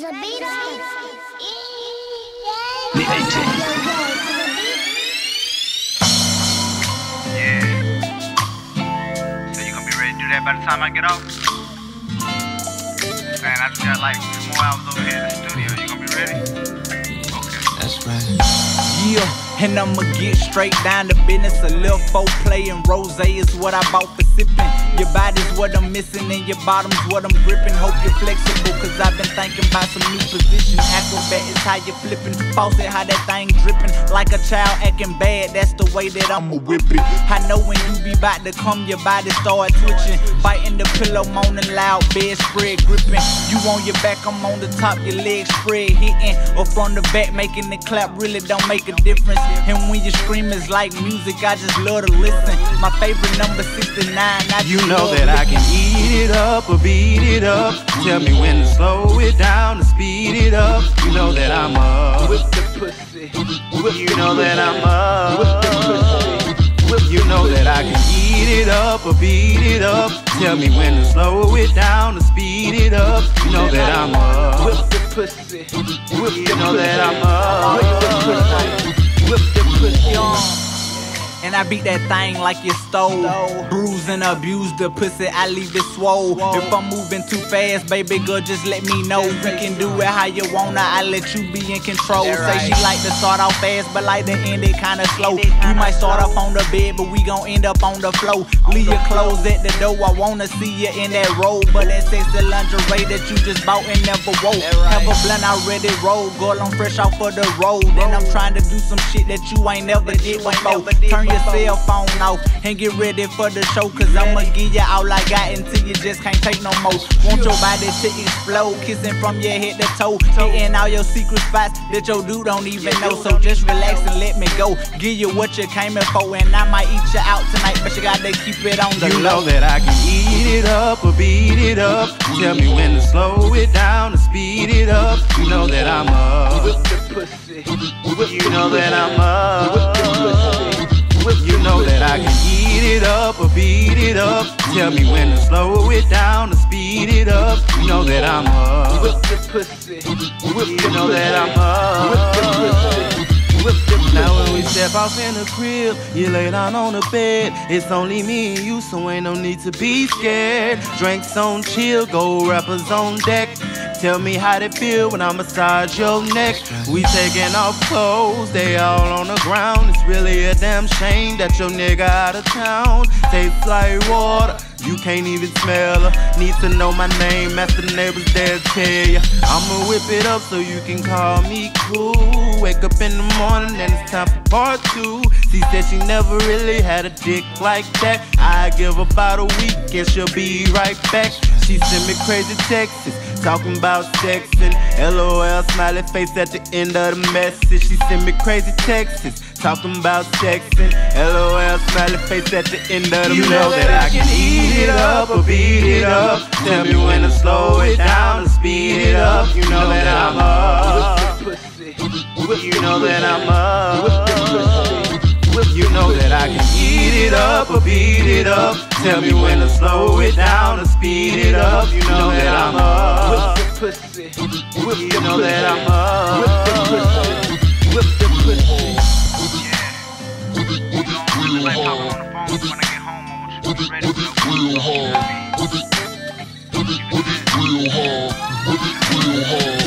So you gonna be ready to do that by the time I get off? Man, I just got like 2 more hours over here in the studio. You gonna be ready? Okay. That's right. Yeah, and I'ma get straight down to business. A little foreplay and rose is what I bought for sipping. Your body's what I'm missing and your bottom's what I'm gripping. Hope you're flexible, cause I've been thinking about some new position. Acrobat is how you flipping. Faucet, how that thing dripping. Like a child acting bad, that's the way that I'ma whip it. I know when you be about to come, your body start twitching. Biting the pillow, moaning loud, bedspread gripping. You on your back, I'm on the top, your legs spread hitting. Or from the back, making the clap really don't make a difference. And when you scream, it's like music, I just love to listen. My favorite number 69, you know that I can eat it up or beat it up. Tell me when to slow it down or speed it up. You know that I'm up. Whip the pussy. You know that I'm up. Whip the pussy. You know that I can eat it up or beat it up. Tell me when to slow it down or speed it up. You know that I'm up. Whip the pussy. You know that I'm up. Whip the pussy on. And I beat that thing like you stole. Bruise and abuse the pussy, I leave it swole. If I'm moving too fast, baby girl, just let me know. You can do it how you wanna, I let you be in control. Say she like to start off fast, but like to end it kinda slow. You might start off on the bed, but we gon' end up on the floor. Leave your clothes at the door, I wanna see you in that robe. But that sexy lingerie that you just bought and never wore. Have a blunt already rolled, girl, I'm fresh off of the road. And I'm trying to do some shit that you ain't never did before. Turn your cell phone off and get ready for the show, cause I'ma give you all I got until you just can't take no more. Want your body to explode, kissing from your head to toe, hitting all your secret spots that your dude don't even know. So just relax and let me go, give you what you came in for, and I might eat you out tonight, but you gotta keep it on the low. You know that I can eat it up or beat it up. Tell me when to slow it down or speed it up. You know that I'm up. Whip the pussy. You know that I'm up. Whip the pussy. You know that I can eat it up or beat it up. Tell me when to slow it down or speed it up. You know that I'm up. Whip the pussy. You know that I'm up. Whip the pussy. Whip the pussy. Now when we step off in the crib, you lay down on the bed. It's only me and you, so ain't no need to be scared. Drinks on chill, gold rappers on deck. Tell me how they feel when I massage your neck. We taking off clothes, they all on the ground. It's really a damn shame that your nigga out of town. Tastes like water, you can't even smell her. Need to know my name, ask the neighbors, they'll tell ya. I'ma whip it up so you can call me cool. Wake up in the morning and it's time for part 2. She said she never really had a dick like that. I give about a week and she'll be right back. She send me crazy texts, talking about sex and LOL smiley face at the end of the message. She send me crazy texts, talking about sex and LOL smiley face at the end of the message. You know that I can eat it up or beat it up. Tell me when to slow it down and speed it up. You know that I'm up. Whip the pussy. You know that I'm up. Whip the pussy. You know that I can eat it up or beat it up. Tell me when to slow it down or speed it up. You know that I'm up. Whip the pussy. You know that I'm up. Whip the pussy. Whip the pussy. Yeah. You know, like talking on the phone when I get home. I want you to be ready for the Real hard.